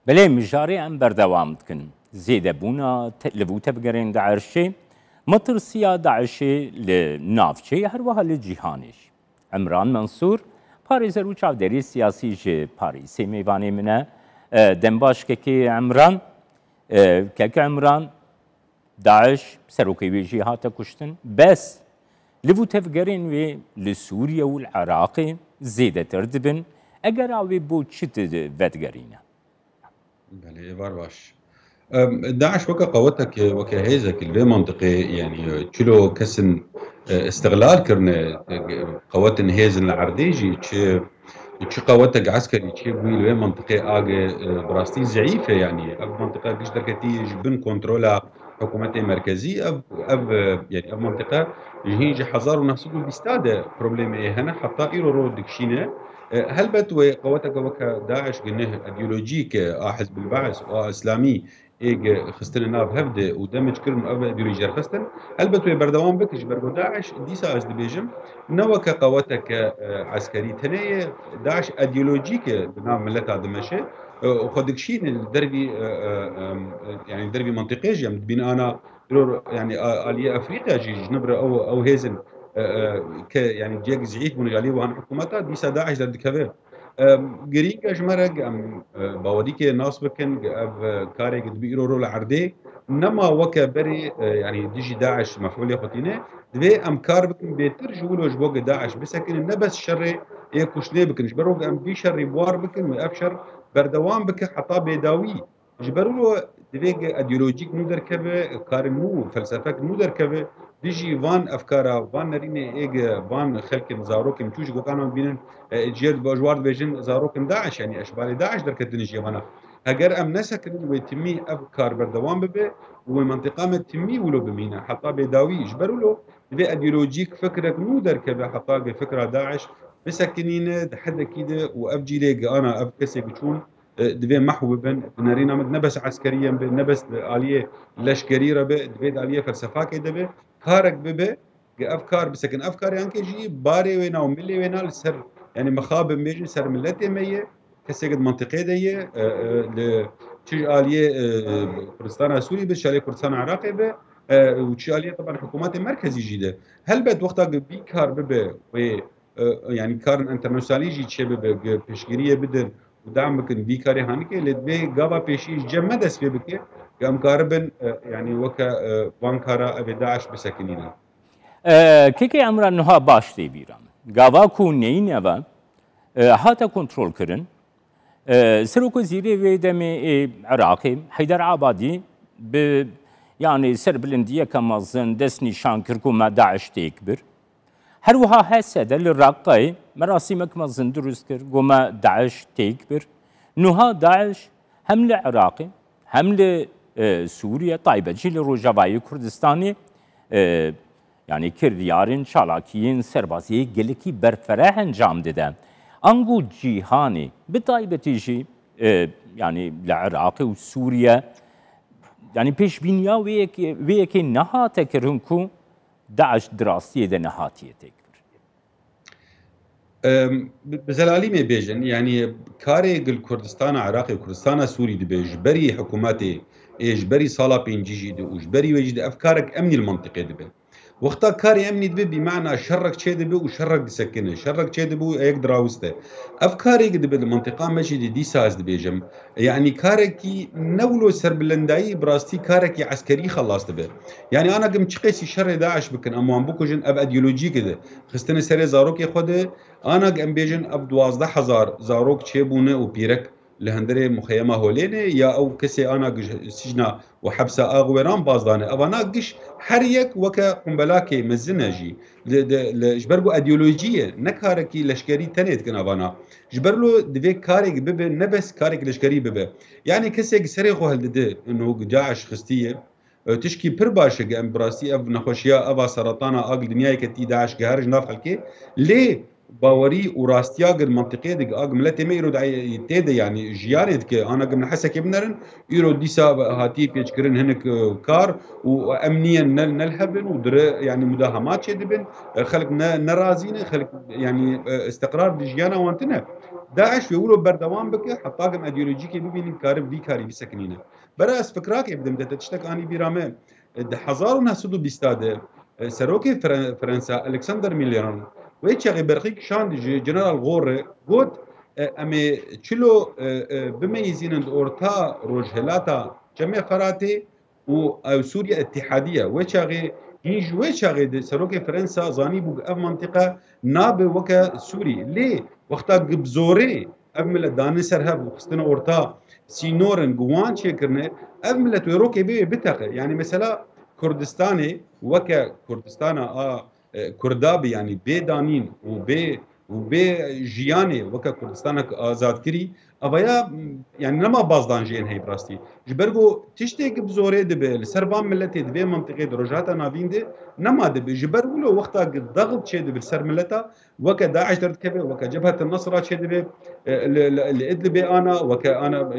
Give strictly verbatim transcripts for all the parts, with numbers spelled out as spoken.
بله مجاری ام بردوام کن زیده بونا لبوته بگرین داعشی مترسیا داعشی لنافچه هر وها لجیهانش عمران منصور پاریزر و چاودری سیاسی جه پاریسی میوانی منه دنباش که که عمران که که عمران داعش سروکی ویجی هاتا کشتن بس لبوته بگرین و لسوریا و العراق زیده تردبن اگر آوی بود چی ودگرینه بله وار باش داعش وكا قوتك وكا هيزك الفي منطقي يعني تشلو كسن استغلال كرنا قوتن هيزن العرديجي تشي تشي قوتك عسكري تشي بوي الفي منطقي اغي براستي ضعيفه يعني اب منطقه قش دركتي جبن كنترولا حكومتي مركزي اب اب يعني اب منطقه هيجي حزار ونفسه بيستاده بروبليم هنا حتى ايرو رو دكشينه هل بتوي قوتك وكا داعش قناه ايديولوجيك اه حزب البعث اه اسلامي ايج خستن ناب هفده ودمج كرم اب ايديولوجيا خستن هل بتوي بردوام بكش برغو داعش ديسا از دبيجم نوكا قوتك عسكري تنيه داعش ايديولوجيك بنام ملتا دمشق وخدك شيء الدربي يعني دربي منطقي جم بين انا يعني اليه افريقيا جي جنبر او او هيزن ك يعني جيك زعيف من غالي وهن حكومتها دي داعش در دكافه جريكا جمرق ام باوديك ناس بكن اب كاري قد بيرو رول عردي نما وكا بري يعني ديجي داعش مفعول يخطينه دبي ام كار بكن بيتر جولو جبوق داعش بسكن نبس شر يكوشني بكن جبروق ام بي شر بوار بكن وابشر بردوام بك حطا بيداوي جبروا دبي ايديولوجيك نو دركبه كار نو فلسفه نو دركبه ديجي فان افكارا فان نرينه ايج فان خلق زاروك مشوش جو كانوا بينن جيل بجوار بيجن زاروك داعش يعني اشبال داعش دركتن جيوانا اگر ام نسكن ويتمي افكار بردوام ببه ومنطقه ما تمي ولو بمينا حتى بيداوي جبروا له دبي ايديولوجيك فكرك نو دركبه حتى فكره داعش بسكنين حد كده وافجي ليج انا افكسك بتشون دبي محو بن نرينا نبس عسكريا نبس آلية لشكري ربه دبي آلية فلسفة كده به كارك ببه افكار بسكن افكار يعني كيجي باري وينا وملي وينا السر يعني مخاب ميجي سر ملتي مية كسيقد منطقي دي ل تشي آلية كردستان سوري بس شالي كردستان عراقي به وتشي آلية طبعا حكومات مركزي جيده هل بد وقتها بي كار ببه و يعني كارن انترناسيونالي جي تشي ببه بشكيريه بدن ودعم بكن بيكاري هانيكي لدبي قابا بيشي جمع دس في بكي قام كاربن يعني وكا وانكارا ابي داعش بسكنينا كيكي امرا نها باش تي بيران قابا كو نين ابا هاتا كنترول كرن سروك وزيري ويدمي عراقي حيدر عبادي ب يعني سر بلنديه كمازن دس نشان كركو ما داعش تيكبر هر وها هسه دل الرقاي مراسمك ما زندروس كر قوما داعش تيكبر نها داعش هم لعراقي هم لسوريا طيبة جيل روجافاي كردستاني اه يعني كرديارين شالاكيين سربازي قلكي برفرح انجام دده انقو جيهاني بطيبة تيجي اه يعني لعراقي وسوريا يعني بيش بينيا ويكي ويكي نهاتا كرهنكو داعش دراسية ده نهاتية تكبر بزلالي ما بيجن يعني كاري الكردستان عراقي وكردستان سوري دبيج بري حكوماتي ايش بري صالا بينجيجي دي وش بري ويجد افكارك امني المنطقي دبي وقتا كاري امني دبي بمعنى شرك شي دبي وشرك سكنه شرك شي دبي ايك دراوسته افكاري دبي المنطقه ماشي دي, دي ساز دبيجم يعني كاركي نولو سربلنداي براستي كاركي عسكري خلاص دبي يعني انا قمت قيسي شر داعش بكن اموان بوكوجن اب ايديولوجي كده خستني سري زاروك يخده انا قم بيجن اب دوازده هزار زاروك تشيبونه وبيرك لهندري مخيمه هولينه يا او كسي انا سجنا وحبسه اغويران بازدانه ابانا قش حريك وكا قنبلاكي مزنجي جبربو ايديولوجيه نكاركي لشكري تنيت كن ابانا جبرلو دفي كاريك ببه نبس كاريك لشكري ببه يعني كسي سري خو هلده انه داعش خستيه تشكي پر باشه ام براسي اف نخوشيا ابا سرطانا اقل دنياي كتي داعش جهرج ناف خلكي ليه باوري وراستياق المنطقيه دي اق ملتي ما يرد تيدا يعني جيارد كي انا قمنا حسك ابنرن يرد ديسا هاتي بيشكرن هنك كار وامنيا نلهبن ودر يعني مداهمات شدبن خلق نرازين خلق يعني استقرار دجيانا وانتنا داعش يقولوا بردوام بك حطاكم ايديولوجيكي ببين كارب في كاري بسكنينه براس فكراك ابدم تشتك اني بيرامه حزارنا سدو بيستاده سروكي فرنسا الكسندر ميليران ويتشغي برقيق شان جنرال غور قلت امي تشلو بميزين اورتا روجهلاتا جميع فراتي و سوريا اتحاديه ويتشغي هيج ويتشغي سروكي فرنسا زاني بو اف منطقه ناب وكا سوري ليه وقتا بزوري امل داني سرهب وخستنا اورتا سينورن جوان شكرنا امل توروكي بي بتاقه يعني مثلا كردستاني وكا كردستانا اه كردابي يعني بي دانين وبي وبي جياني وكا كردستانك آزاد كري أبايا يعني نما بازدان جين هي براستي جبرجو تشتيك بزوري دبي السربان ملتي دبي منطقة دروجاتا نافين دي نما دبي جبرجو لو وقتا ضغط شيء دبي السر ملتا وكا داعش ترتكبه وكا جبهة النصرة شيء دبي اللي ادلبي أنا وكا أنا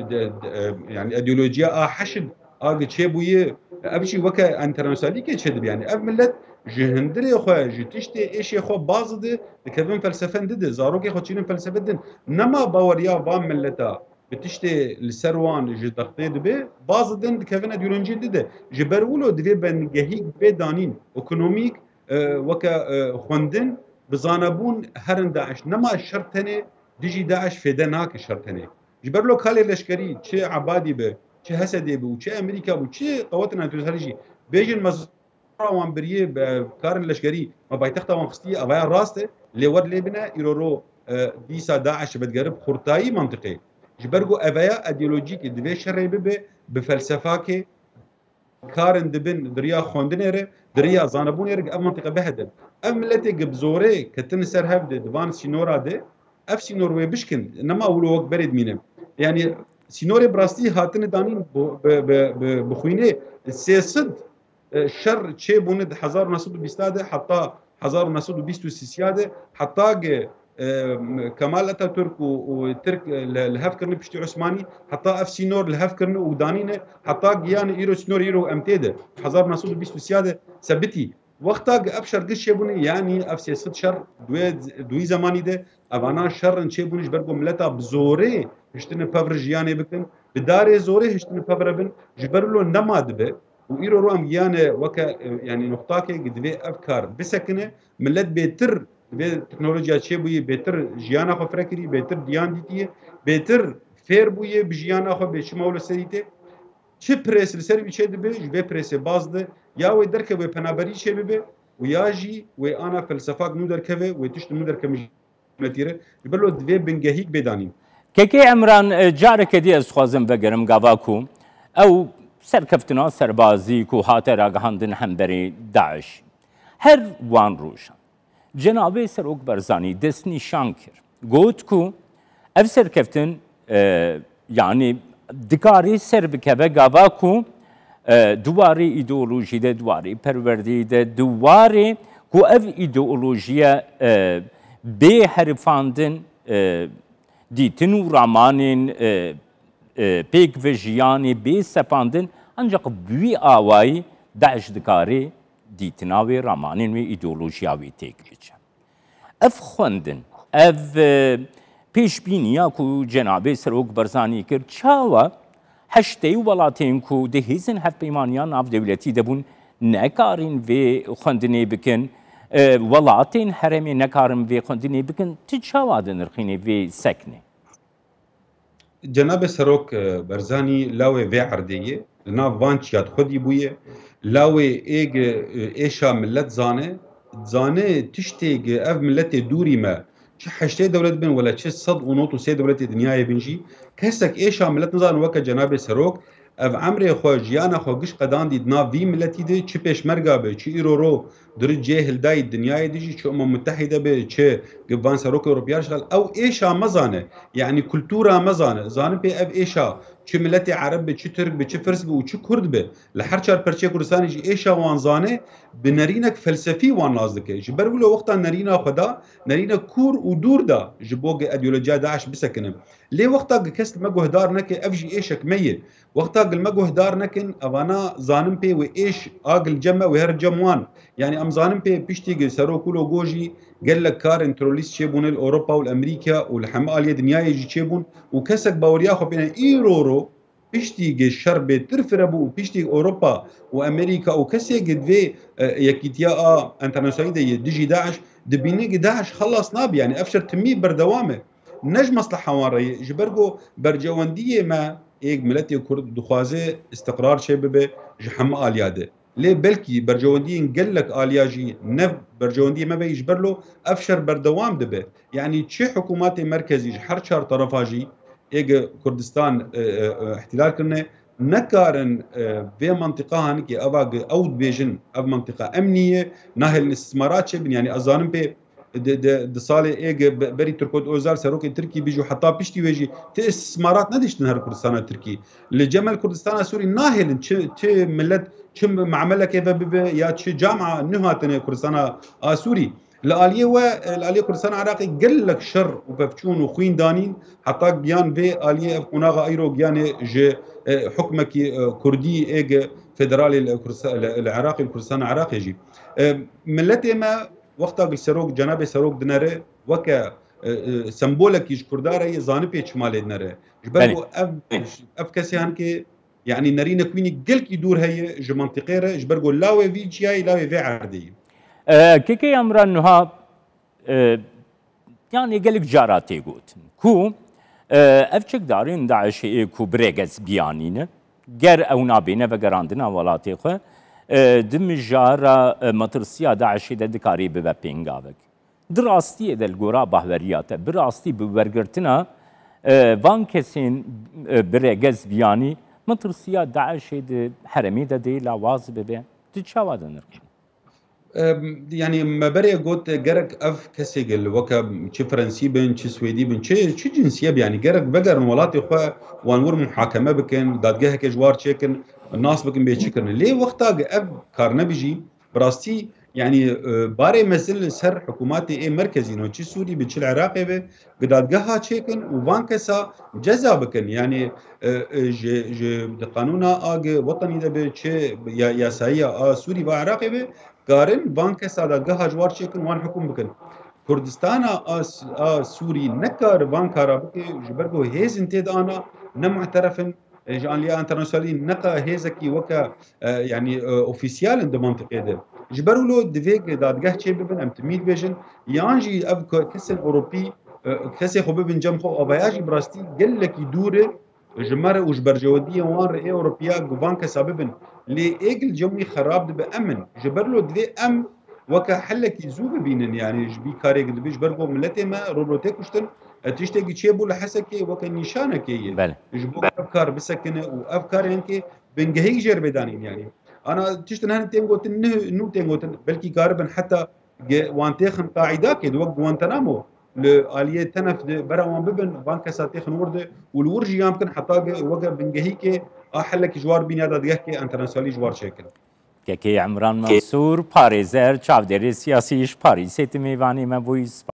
يعني أيديولوجيا آه حشد آه شيء بويه أبشي وكا انترناسيونالي كي شيء دبي يعني أب ملت جهندري خويا جي تشتي ايش خو بازد كيفن فلسفه دد زاروكي خو تشين فلسفه دد نما باوريا فام ملتا بتشتي السروان جي تخطيد به بازدن كيفن اديولوجي دد جبرولو دبي بنجهيك بدانين ايكونوميك اه وكا اه خوندن بزانبون هرن داعش نما شرطني ديجي داعش فدناك شرطني جبرلو كالي لشكري تشي عبادي به تشي هسدي به تشي امريكا به تشي قواتنا تشي بيجن مز وان بريه بكارن لشكري ما بايتخت وان خستي ابايا راسته اللي ود لبنه يرورو ديسا داعش بتقرب خرطاي منطقي جبرجو ابايا ايديولوجيك دبي شري ببه بفلسفاكي كارن دبن دريا خوندنيره دريا زانبونيره اب منطقه بهدل ام ملتي بزوري كتن سر هبد دبان سينورا دي اف سينور وي بشكن انما اولو وقت بريد مينم يعني سينوري براستي هاتن دانين بخوينه سياسد شر شيء بوند ألف وتسعمية وبيستاده حتى ألف وتسعمية وستة حتى كمال اتاتورك وترك الهفكرني بشتي عثماني حتى اف سينور الهفكرني ودانينه حتى جيان ايرو سنور ايرو امتيده ألف وتسعمية وستة ثبتي وقتا ابشر قش بوني يعني اف سياسه شر دوي دوي زماني ده ابانا شر ان بونش برغو ملتا بزوري هشتن بافرجياني بكن بداري زوري هشتن بافربن جبرلو نماد به وإيرو روام جيانة وكا يعني نقطاكي قد بي أفكار بسكنة ملت بيتر بي تكنولوجيا شي بوي بيتر جيانا خو فركري بيتر ديان ديتيه بيتر فير بوي بجيانا خو بشمول سريته شي بريس لسر بي شي دبي جبي بريس بازده يا وي دركه وي پنابري شي بي وياجي وي انا فلسفاك نو دركه وي تشت نو دركه متيره بلو دبي بنجهيك بدانين كيكي عمران جارك دي اسخوازم بگرم گاواكو او سرکفتنا سربازی کو هاتر آگاهاندن همبری داعش هر وان روشان جناب سروک برزانی دست نشان کرد گوت کو اف سرکفتن yani dikari ser bikeve gava ku duvarı ideoloji de duvarı perverdi de duvarı ku ev ideolojiye be herifandın ditin ramanın pek ve jiyani be sepandın ancak büyü avayı daş dikari ditina ve ramanın ve ideolojiyavi tek biçe. Ev xwendin ev پیشبینیا کو جناب سروک برزانی کرد چاوا هشته ولاتین کو دهیزن هف پیمانیان ناف دولتی دبون نکارین و خواندنی بکن ولاتین حرمی نکارن و خواندنی بکن تی چاوا دنرخینی و سکنی جناب سروک برزانی لاوی و عردیه ناف وانچیات خودی بویه لاوی ایگ ایشا ملت زانه زانه تشتیگ اف ملت دوری ما چه حشته دولت بن ولا چه صد ونوت وسي دولت دنياي بنجي كسك ايش عملت نظام وك جناب سروك اف عمري خو جيانا خو قش قدان دي دنا في ملتي دي چه پیش مرغا به چه ايرو در جهل داي دنياي دي چه امم متحده به چه جبان سروك اوروبيا شغل او ايش مزانه يعني كلتورا مزانه زانه بي اف ايشا چه ملتي عرب چه ترك به چه فرس به چه كرد به لحر چار پرچه كردستان جي ايشا وانزانه بنرينك فلسفي وان نازدك جبر ولو وقتا نرينا خدا نرينا كور ودور دا جبوغ ايديولوجيا داعش بسكنم ليه وقتا كست مجو هدار نك افجي ايشك ميت وقتا المجو هدار نكن افانا زانم بي وايش اقل جمع وهر جموان يعني ام زانم بي بيشتي سرو كولو جوجي قال لك كارن تروليس شيبون الاوروبا والامريكا والحما اليا دنيا يجي شيبون وكسك باورياخو بين ايرورو بيشتي الشربة ترفربو بيشتي اوروبا وامريكا وكسي قد في يكيتيا اه انترناسيونال ديجي داعش دبيني داعش خلص ناب يعني افشر تمي بردوامه نج مصلحه واري جبرجو برجوانديه ما ايج ملتي كرد دخوازه استقرار شبابه جحما الياده ليه بلكي برجواندي نقول لك الياجي نف برجواندي ما بيجبر له افشر بردوام دبه يعني تشي حكومات مركزي حرشار طرفاجي ايج كردستان احتلال كنا نكارن في منطقه هنكي ابا اود بيجن اب منطقه امنيه ناهل الاستثمارات شبن يعني اظن بي د صالح ايج بري تركود اوزار سروك تركي بيجوا حتى بيشتي ويجي تي استثمارات نديش نهر كردستان التركي لجمال كردستان السوري ناهل تشي ملت تشم معمله كيف يا تشي جامعه نهاتنا كردستان السوري الاليه والاليه كردستان العراقي قال لك شر وبفتشون وخوين دانين حتى بيان في اليه قناغه ايرو بيان جي حكمك كردي ايج فيدرالي العراقي الكردستان العراقي يجي ملتي ما وقتا السروق جناب سروق دنره وكا سمبولك يج كرداري زانبي شمال دنره جبرو اف اف كسي هنكي يعني نرينا كويني قلك يدور هي ج منطقه جبرو لاوي في جي لاوي في عردي أه كيكي امر انها أه يعني قالك جاراتي قوت كو أه افشك دارين داعش كو بريغز بيانينه جر او نابينه وگراندنا ولاتي خو دم جارا مطرسيا داعش ده دكاري ببينغاوك دراستي ده الجورا بحوريات براستي بورغرتنا وان كسين بريغز بياني مطرسيا داعش ده حرمي ده دي لاواز ببي تتشاودن يعني ما بري قلت جرك اف كسيجل وكا شي فرنسي بن شي سويدي بن شي شي جنسيه يعني جرك بقر ولاتي خو وانور محاكمه بكن دادجه كجوار تشيكن الناس بكن بيتشكرن ليه وقتها اف كارنا بيجي براستي يعني باري مثل سر حكوماتي اي مركزي نو شي سوري بتشي العراقي به قدادجها تشيكن وفانكسا جزا بكن يعني جي جي قانونا اج وطني ده بتشي يا يا سايا سوري بعراقي به قارن بانك سادة جوار شكل وان حكم بكن كردستان آس آس سوري نكار بانكارا بكي جبرجو هيز انتد انا نمعترفن جان ليا انترناسيونالي نقا هيزكي وكا يعني اوفيسيال عند منطقه ده جبروا له دفيك دادگاه شي ببن ام تميد بيجن يانجي اب كسن اوروبي كسي خو ببن جم خو ابياجي براستي قال لك يدور جمره وش برجوديه وان رئي اوروبيا بانك سببن لي ايجل جمي خراب بامن جبرلو دي ام وكا حلك يزوب بينن يعني جبي كاري قد بيش برغو ملتي ما روبوتيك وشتن تشتكي تشيبو لحسكي وكا نشانكي بله جبو افكار بسكنه وافكار ينكي بنجهي جربدانين يعني انا تشتن هن تيمغو تنه نو تيمغو بلكي قاربن حتى وانتيخن قاعده كي دوق وانتنامو لآلية تنف برا ببن بانك ساتيخ نورد والورجي يمكن حتى وقع بنجهيك أحلك جوار بين هذا ديحكي انترناسيونالي جوار شكل كي عمران منصور باريزر چاودێری سیاسیش پاریسێتی میوانی مەبووی